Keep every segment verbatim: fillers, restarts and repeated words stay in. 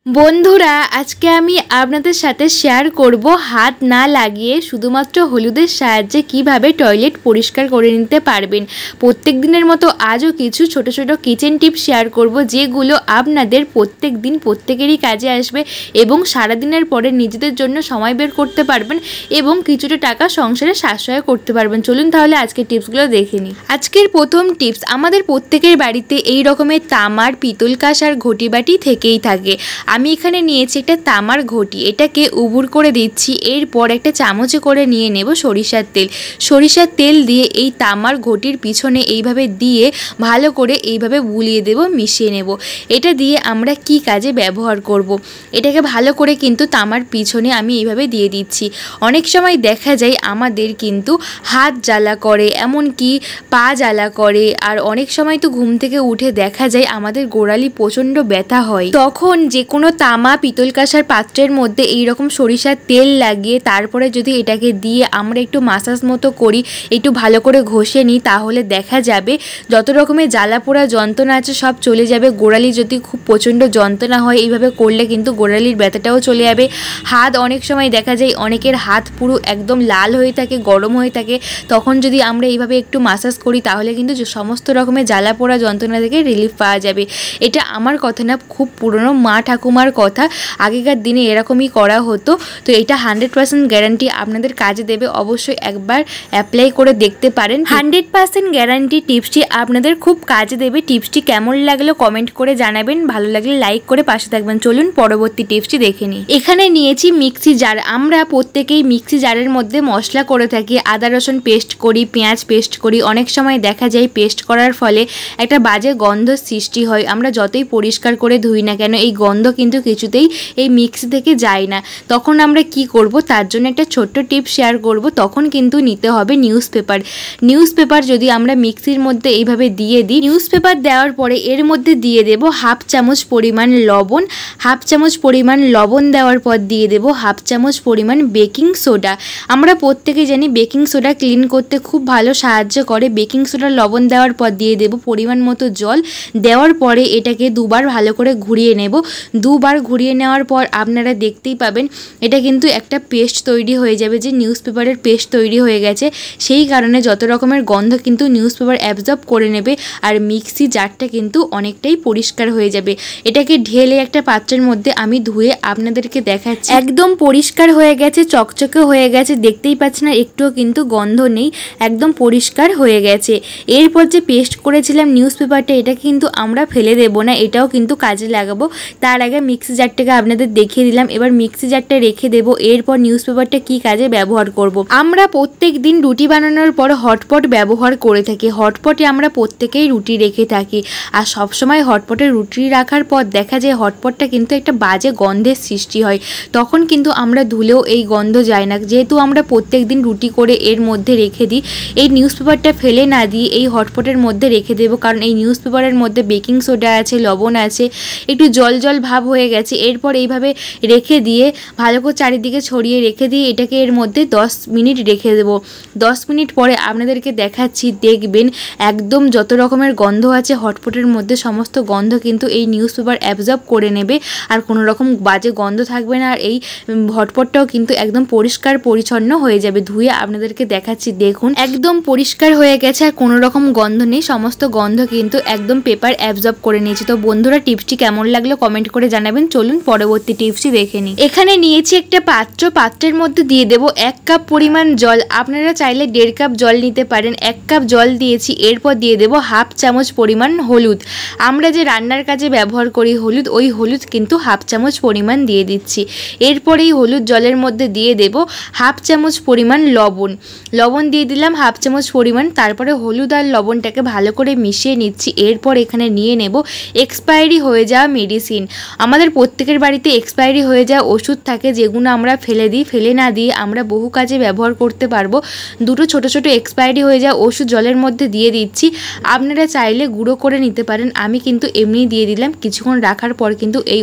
বন্ধুরা আজকে আমি আপনাদের সাথে শেয়ার করব হাত না লাগিয়ে শুধুমাত্র হলুদের সাহায্যে কিভাবে টয়লেট পরিষ্কার করে নিতে পারবেন। প্রত্যেক দিনের মতো আজও কিছু ছোট ছোট কিচেন টিপস শেয়ার করব যেগুলো আপনাদের প্রত্যেক দিন প্রত্যেকেরই কাজে আসবে এবং সারাদিনের পরে নিজেদের জন্য সময় বের করতে পারবেন এবং কিছুটা টাকা সংসারে সাশ্রয় করতে পারবেন। চলুন তাহলে আজকের টিপসগুলো দেখে নিই। আজকের প্রথম টিপস, আমাদের প্রত্যেকের বাড়িতে এই রকমের তামার, পিতল কাঁসার ঘটি বাটি থেকেই থাকে। আমি এখানে নিয়েছি একটা তামার ঘটি, এটাকে উবুর করে দিচ্ছি। এরপর একটা চামচে করে নিয়ে নেব সরিষার তেল। সরিষার তেল দিয়ে এই তামার ঘটির পিছনে এইভাবে দিয়ে ভালো করে এইভাবে বুলিয়ে দেব, মিশিয়ে নেব। এটা দিয়ে আমরা কি কাজে ব্যবহার করব। এটাকে ভালো করে কিন্তু তামার পিছনে আমি এইভাবে দিয়ে দিচ্ছি। অনেক সময় দেখা যায় আমাদের কিন্তু হাত জ্বালা করে, এমনকি পা জ্বালা করে, আর অনেক সময় তো ঘুম থেকে উঠে দেখা যায় আমাদের গোড়ালি প্রচণ্ড ব্যথা হয়। তখন যে কোনো তামা, পিতল কাঁসার পাত্রের মধ্যে এইরকম সরিষার তেল লাগিয়ে তারপরে যদি এটাকে দিয়ে আমরা একটু মাসাজ মতো করি, একটু ভালো করে ঘষে নিই, তাহলে দেখা যাবে যত রকমের জ্বালা পোড়া যন্ত্রণা আছে সব চলে যাবে। গোড়ালি যদি খুব প্রচণ্ড যন্ত্রণা হয় এইভাবে করলে কিন্তু গোড়ালির ব্যথাটাও চলে যাবে। হাত অনেক সময় দেখা যায় অনেকের হাত পুরো একদম লাল হয়ে থাকে, গরম হয়ে থাকে, তখন যদি আমরা এইভাবে একটু মাসাজ করি তাহলে কিন্তু সমস্ত রকমের জ্বালা পোড়া যন্ত্রণা থেকে রিলিফ পাওয়া যাবে। এটা আমার কথা না, খুব পুরনো মা ঠাকুমার কথা। আগেকার দিনে এরকমই করা হতো। তো এটা হান্ড্রেড পার্সেন্ট গ্যারান্টি আপনাদের কাজে দেবে। অবশ্যই একবার অ্যাপ্লাই করে দেখতে পারেন। হান্ড্রেড পার্সেন্ট গ্যারান্টি টিপসটি আপনাদের খুব কাজে দেবে। টিপসটি কেমন লাগলো কমেন্ট করে জানাবেন, ভালো লাগলে লাইক করে পাশে থাকবেন। চলুন পরবর্তী টিপসটি দেখে নিই। এখানে নিয়েছি মিক্সি জার। আমরা প্রত্যেকেই মিক্সি জারের মধ্যে মশলা করে থাকি, আদা রসুন পেস্ট করি, পেঁয়াজ পেস্ট করি। অনেক সময় দেখা যায় পেস্ট করার ফলে একটা বাজে গন্ধ সৃষ্টি হয়। আমরা যতই পরিষ্কার করে ধুই না কেন এই গন্ধ কিন্তু কিছুতেই এই মিক্সি থেকে যায় না। তখন আমরা কি করব, তার জন্য একটা ছোট্ট টিপ শেয়ার করব। তখন কিন্তু নিতে হবে নিউজ পেপার। নিউজ পেপার যদি আমরা মিক্সির মধ্যে এইভাবে দিয়ে দিই, নিউজ পেপার দেওয়ার পরে এর মধ্যে দিয়ে দেব হাফ চামচ পরিমাণ লবণ। হাফ চামচ পরিমাণ লবণ দেওয়ার পর দিয়ে দেব হাফ চামচ পরিমাণ বেকিং সোডা। আমরা প্রত্যেকে জানি বেকিং সোডা ক্লিন করতে খুব ভালো সাহায্য করে। বেকিং সোডা লবণ দেওয়ার পর দিয়ে দেব পরিমাণ মতো জল। দেওয়ার পরে এটাকে দুবার ভালো করে ঘুরিয়ে নেব। দুবার ঘুরিয়ে নেওয়ার পর আপনারা দেখতেই পাবেন এটা কিন্তু একটা পেস্ট তৈরি হয়ে যাবে, যে নিউজ পেপারের পেস্ট তৈরি হয়ে গেছে। সেই কারণে যত রকমের গন্ধ কিন্তু নিউজ পেপার অ্যাবজর্ব করে নেবে আর মিক্সি জারটা কিন্তু অনেকটাই পরিষ্কার হয়ে যাবে। এটাকে ঢেলে একটা পাত্রের মধ্যে আমি ধুয়ে আপনাদেরকে দেখাচ্ছি। একদম পরিষ্কার হয়ে গেছে, চকচকে হয়ে গেছে, দেখতেই পাচ্ছেন না একটুও কিন্তু গন্ধ নেই, একদম পরিষ্কার হয়ে গেছে। এরপর যে পেস্ট করেছিলাম নিউজ পেপারটা, এটা কিন্তু আমরা ফেলে দেব না, এটাও কিন্তু কাজে লাগাবো। তার আগে মিক্সি জারটাকে আপনাদের দেখিয়ে দিলাম, এবার মিক্সি জারটা রেখে দেব। এরপর নিউজ পেপারটা কী কাজে ব্যবহার করব। আমরা প্রত্যেক দিন রুটি বানানোর পর হটপট ব্যবহার করে থাকি। হটপটে আমরা প্রত্যেকেই রুটি রেখে থাকি, আর সবসময় হটপটে রুটি রাখার পর দেখা যায় হটপটটা কিন্তু একটা বাজে গন্ধের সৃষ্টি হয়। তখন কিন্তু আমরা ধুলেও এই গন্ধ যায় না। যেহেতু আমরা প্রত্যেক দিন রুটি করে এর মধ্যে রেখে দিই, এই নিউজ পেপারটা ফেলে না দিয়ে এই হটপটের মধ্যে রেখে দেবো, কারণ এই নিউজ পেপারের মধ্যে বেকিং সোডা আছে, লবণ আছে, একটু জল জল ভাব হয়ে গেছে। এরপর এইভাবে রেখে দিয়ে ভালো করে চারিদিকে ছড়িয়ে রেখে দিয়ে এটাকে এর মধ্যে দশ মিনিট রেখে দেবো। দশ মিনিট পরে আপনাদেরকে দেখাচ্ছি, দেখবেন একদম যত রকমের গন্ধ আছে হটপটের মধ্যে সমস্ত গন্ধ কিন্তু এই নিউজ পেপার অ্যাবজর্ব করে নেবে, আর কোনো রকম বাজে গন্ধ থাকবে না। আর এই হটপটটাও কিন্তু একদম পরিষ্কার পরিচ্ছন্ন হয়ে যাবে। ধুয়ে আপনাদেরকে দেখাচ্ছি, দেখুন একদম পরিষ্কার হয়ে গেছে আর কোনো রকম গন্ধ নেই, সমস্ত গন্ধ কিন্তু একদম পেপার অ্যাবজর্ব করে নিয়েছে। তো বন্ধুরা টিপসটি কেমন লাগলো কমেন্ট করে জানাবেন। চলুন পরবর্তী টিপসটি দেখে নিই। এখানে নিয়েছি একটা পাত্র, পাত্রের মধ্যে দিয়ে দেব এক কাপ পরিমাণ জল। আপনারা চাইলে দেড় কাপ জল নিতে পারেন। এক কাপ জল দিয়েছি, এরপর দিয়ে দেব হাফ চামচ পরিমাণ হলুদ। আমরা যে রান্নার কাজে ব্যবহার করি হলুদ, ওই হলুদ কিন্তু হাফ চামচ পরিমাণ দিয়ে দিচ্ছি। এরপর এই হলুদ জলের মধ্যে দিয়ে দেব হাফ চামচ পরিমাণ লবণ। লবণ দিয়ে দিলাম হাফ চামচ পরিমাণ। তারপরে হলুদ আর লবণটাকে ভালো করে মিশিয়ে নিচ্ছি। এরপর এখানে নিয়ে নেব এক্সপায়ারি হয়ে যাওয়া মেডিসিন। আমাদের প্রত্যেকের বাড়িতে এক্সপায়ারি হয়ে যাওয়া ওষুধ থাকে, যেগুলো আমরা ফেলে দিই। ফেলে না দিয়ে আমরা বহু কাজে ব্যবহার করতে পারবো। দুটো ছোট ছোট এক্সপায়ারি হয়ে যাওয়া ওষুধ জলের মধ্যে দিয়ে দিচ্ছি। আপনারা চাইলে গুঁড়ো করে নিতে পারেন, আমি কিন্তু এমনি দিয়ে দিলাম। কিছুক্ষণ রাখার পর কিন্তু এই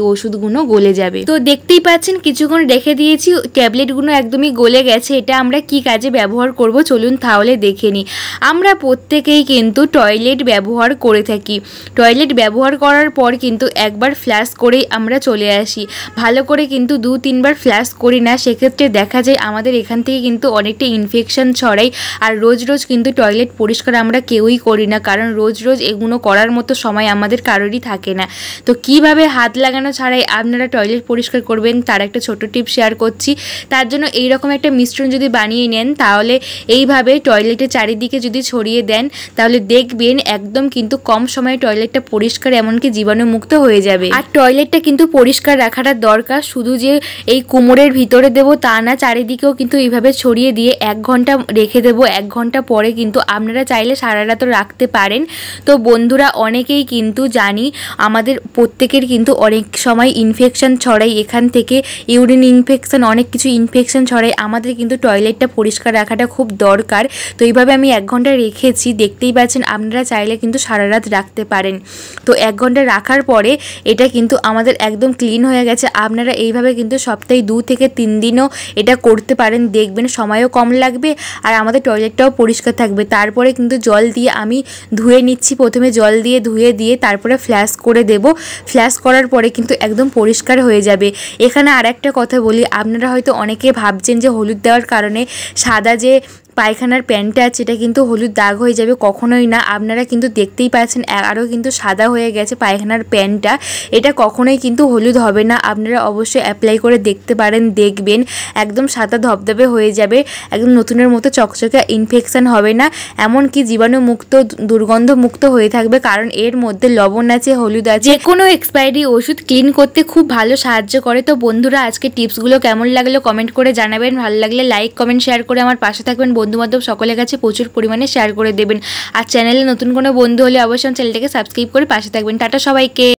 ওষুধগুলো গলে যাবে। তো দেখতেই পাচ্ছেন কিছুক্ষণ রেখে দিয়েছি, ট্যাবলেটগুলো একদমই গলে গেছে। এটা আমরা কি কাজে ব্যবহার করব চলুন তাহলে দেখে নিই। আমরা প্রত্যেকেই কিন্তু টয়লেট ব্যবহার করে থাকি। টয়লেট ব্যবহার করার পর কিন্তু একবার ফ্ল্যাশ করেই আমরা চলে আসি, ভালো করে কিন্তু দু তিনবার ফ্ল্যাশ করি না। সেক্ষেত্রে দেখা যায় আমাদের এখান থেকে কিন্তু অনেকটা ইনফেকশন ছড়াই। আর রোজ রোজ কিন্তু টয়লেট পরিষ্কার আমরা কেউই করি না, কারণ রোজ রোজ এগুলো করার মতো সময় আমাদের কারোরই থাকে না। তো কিভাবে হাত লাগানো ছাড়াই আপনারা টয়লেট পরিষ্কার করবেন তার একটা ছোট টিপ শেয়ার করছি। তার জন্য এইরকম একটা মিশ্রণ যদি বানিয়ে নেন, তাহলে এইভাবে টয়লেটের চারিদিকে যদি ছড়িয়ে দেন, তাহলে দেখবেন একদম কিন্তু কম সময়ে টয়লেটটা পরিষ্কার এমনকি জীবাণুমুক্ত হয়ে যাবে। আর টয়লেটটা কিন্তু পরিষ্কার রাখাটা দরকার, শুধু যে এই কোমরের ভিতরে দেবো তা না, চারিদিকেও কিন্তু এইভাবে ছড়িয়ে দিয়ে এক ঘন্টা রেখে দেবো। এক ঘন্টা পরে কিন্তু আপনারা চাইলে সারা রাতও রাখতে পারেন। তো বন্ধুরা, অনেকেই কিন্তু জানি আমাদের প্রত্যেকের কিন্তু অনেক সময় ইনফেকশন ছড়াই, এখান থেকে ইউরিন ইনফেকশন অনেক কিছু ইনফেকশন ছড়াই। আমাদের কিন্তু টয়লেটটা পরিষ্কার রাখাটা খুব দরকার। তো এইভাবে আমি এক ঘন্টা রেখেছি, দেখতেই পাচ্ছেন। আপনারা চাইলে কিন্তু সারা রাত রাখতে পারেন। তো এক ঘন্টা রাখার পরে এটা কিন্তু আমাদের একদম ক্লিন হয়ে গেছে। আপনারা এইভাবে কিন্তু সপ্তাহে দু থেকে তিন দিনও এটা করতে পারেন, দেখবেন সময়ও কম লাগবে আর আমাদের টয়লেটটাও পরিষ্কার থাকবে। তারপরে কিন্তু জল দিয়ে আমি ধুয়ে নিচ্ছি, প্রথমে জল দিয়ে ধুয়ে দিয়ে তারপরে ফ্ল্যাশ করে দেব। ফ্ল্যাশ করার পরে কিন্তু একদম পরিষ্কার হয়ে যাবে। এখানে আর একটা কথা বলি, আপনারা হয়তো অনেকে ভাবছেন যে হলুদ দেওয়ার কারণে সাদা যে পায়খানার প্যান্টটা আছে এটা কিন্তু হলুদ দাগ হয়ে যাবে, কখনোই না। আপনারা কিন্তু দেখতেই পাচ্ছেন আরও কিন্তু সাদা হয়ে গেছে পায়খানার প্যান্টটা, এটা কখনোই কিন্তু হলুদ হবে না। আপনারা অবশ্যই অ্যাপ্লাই করে দেখতে পারেন, দেখবেন একদম সাদা ধবধবে হয়ে যাবে, একদম নতুনের মতো চকচকে, ইনফেকশন হবে না, এমনকি জীবাণুমুক্ত দুর্গন্ধমুক্ত হয়ে থাকবে, কারণ এর মধ্যে লবণ আছে, হলুদ আছে। যে কোনো এক্সপায়ারি ওষুধ ক্লিন করতে খুব ভালো সাহায্য করে। তো বন্ধুরা, আজকে টিপসগুলো কেমন লাগলো কমেন্ট করে জানাবেন, ভালো লাগলে লাইক কমেন্ট শেয়ার করে আমার পাশে থাকবেন, বন্ধুবান্ধব সকলের কাছে প্রচুর পরিমাণে শেয়ার করে দেবেন। আর চ্যানেলে নতুন কোনো বন্ধু হলে অবশ্যই চ্যানেলটাকে সাবস্ক্রাইব করে পাশে থাকবেন। টাটা সবাইকে।